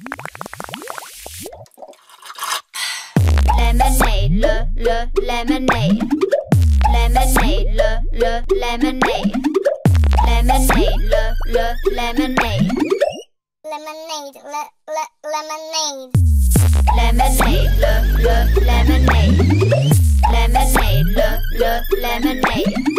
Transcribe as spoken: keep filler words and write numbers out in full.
Lemonade, le, le, lemonade. Lemonade, le, le, lemonade. Lemonade, le, le, lemonade. Lemonade, le, le, lemonade. Lemonade, le, le, lemonade. Lemonade, le, le, lemonade.